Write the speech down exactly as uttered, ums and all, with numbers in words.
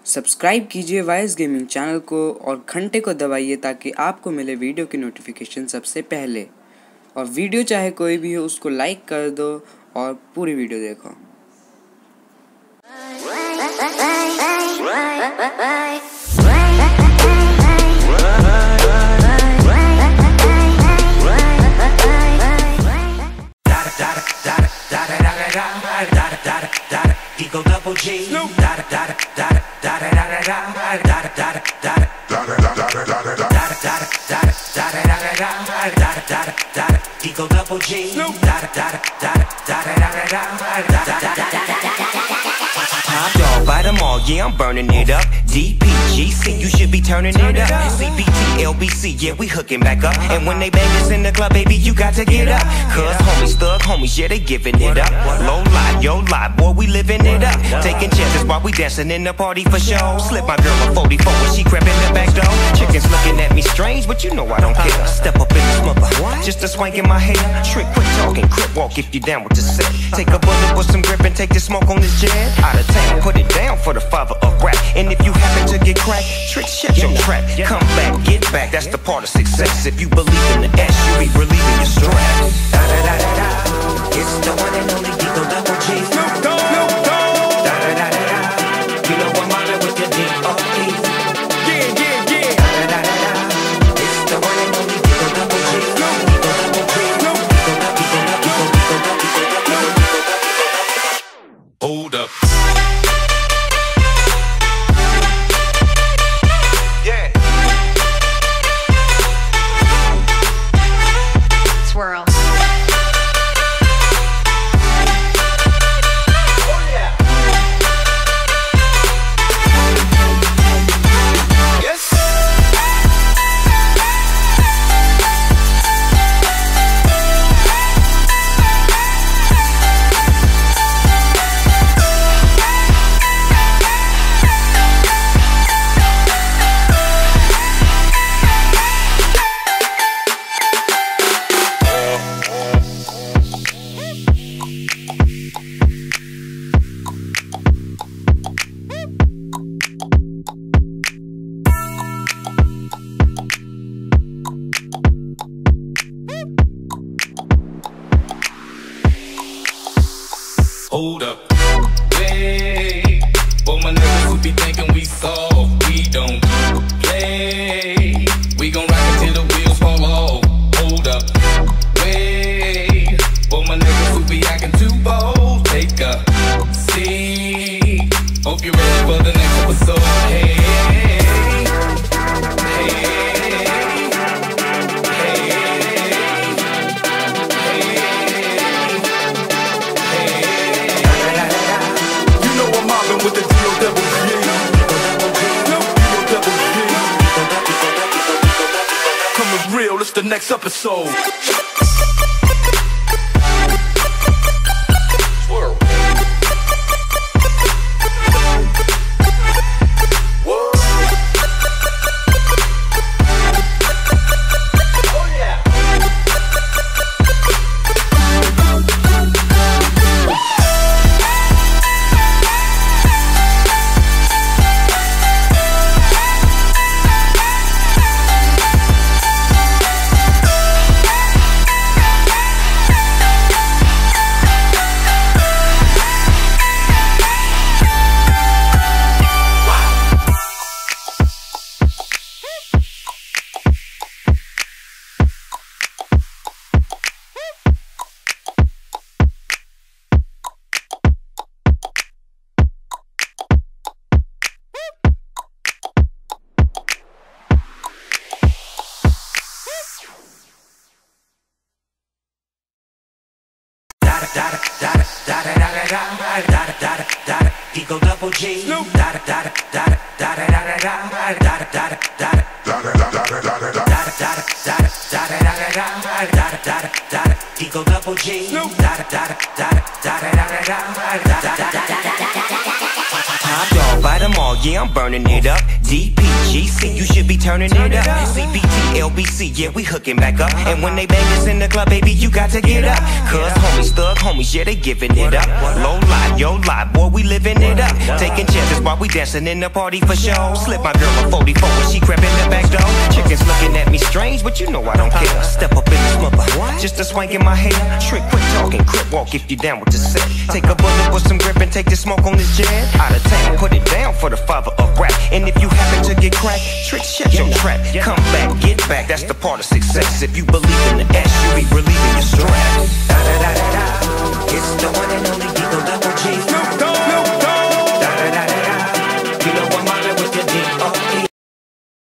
Subscribe कीजिए vice gaming channel को और घंटे को दबाइए ताकि आपको मिले वीडियो की नोटिफिकेशन सबसे पहले। और वीडियो चाहे कोई भी हो उसको लाइक कर दो और पूरी वीडियो देखो। Eagle double G. Da da da da da da da da da da da da da da da Eagle double G. Da da da da da da da da da Top dog by them all, yeah, I'm burning it up. D P G C, you should be turning it up. C B T, L B C, yeah, we hooking back up. And when they bang us in the club, baby, you got to get up. Cause homies, thug homies, yeah, they giving it up. Low lie, yo lie, boy, we living it up. Taking chances while we dancing in the party for show. Slip my girl a forty-four when she crept in the back door. Chickens looking at me strange, but you know I don't care. Step up in this mother, just a swank in my hair. Trick, quit talking, crip walk if you down with the set. Take a bullet with some grip and take the smoke on this jet. Out of town, put it down for the father of rap. And if you happen to get cracked, trick, shut your trap. Come back, get back, that's the part of success. If you believe in the S, you be relieving your stress. Da da da da da, it's the one and only Eagle double G. Snoop Dogg, Snoop Dogg. Da da da da da, you know I'm mobbing with the D O E. Yeah, yeah, yeah. Da da da da da, it's the one and only Eagle double G. Eagle double G. Eagle double G. Hold up. Swirl. Hold up, wait, for my niggas who be thinking we soft, we don't play. We gon' rock it till the wheels fall off. Hold up, wait, for my niggas who be acting too bold, take a seat. Hope you're ready for the next episode. Hey, hey. With the D O double G, D O double G. Coming real, it's the next episode. Swirl. Whoa. Oh yeah. Da da da da da da da da da da da Eagle double G. Da da da da da da da da da da da da da Eagle double G. Da da da da da da da da da da da. Top dog by them all, yeah, I'm burning it up. D P G C, you should be turning it up. C B T, L B C, yeah, we hooking back up. And when they bang us in the club, baby, you got to get up. Cause homies, thug homies, yeah, they giving it up. Low lie, yo lie, boy, we living it up. Taking chances while we dancing in the party for show. Slip my girl a forty-four when she crept in the back door. Chickens looking at me strange, but you know I don't care. Step up in this mother, just a swank in my hair. Trick, quit talking, crip walk if you down with the set. Take a bullet with some grip and take the smoke on this jet. Out of town, put it down for the father of rap. And if you happen to get cracked, Trick, shut your trap. Come back, get back, that's the part of success. If you believe in the S, you be relieving your stress. Da, da, da, da, da.